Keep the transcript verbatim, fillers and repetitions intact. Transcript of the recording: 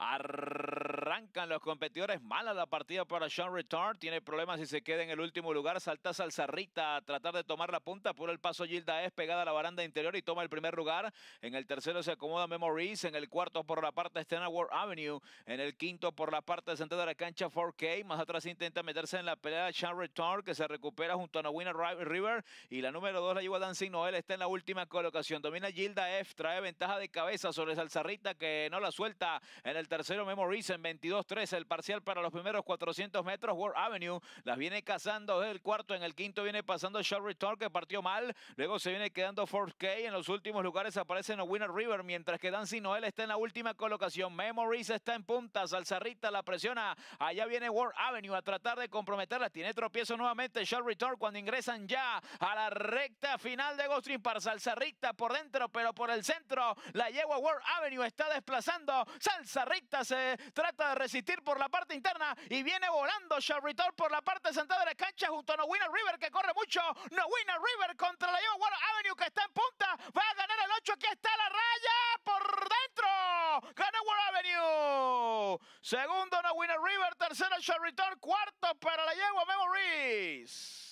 Arrancan los competidores. Mala la partida para Sean Retard. Tiene problemas y se queda en el último lugar. Salta Salsarrita a tratar de tomar la punta. Por el paso Gilda es pegada a la baranda interior y toma el primer lugar. En el tercero se acomoda Memories. En el cuarto por la parte externa World Avenue. En el quinto por la parte central de la cancha cuatro K. Más atrás intenta meterse en la pelea Sean Retard, que se recupera junto a Nowina River. Y la número dos la lleva Dancing Noel. Está en la última colocación. Domina Gilda F. Trae ventaja de cabeza sobre Salsarrita, que no la suelta. En el tercero Memories en veintidós tres. El parcial para los primeros cuatrocientos metros. World Avenue las viene cazando desde el cuarto. En el quinto viene pasando Sean Retard, que partió mal. Luego se viene quedando cuatro K. En los últimos lugares aparece Nowina River, mientras que Dancing Noel está en la última colocación. Memories está en punta. Salsarrita la presiona. Allá viene World Avenue a tratar de comprometerla. Tiene tropiezo nuevamente Sean Retard cuando ingresan ya a la recta final de Ghost Dream Park. Salsarrita por dentro, pero por el centro la yegua World Avenue está desplazando. Salsarrita se trata de resistir por la parte interna y viene volando Sean Retard por la parte central de la cancha junto a Nowina River, que corre mucho. Nowina River contra la yegua World Avenue, que está en punta. Va a ganar el ocho. Aquí está la raya por dentro. Gana World Avenue. Segundo Nowina River. Tercero Sean Retard. Cuarto para la yegua Memories.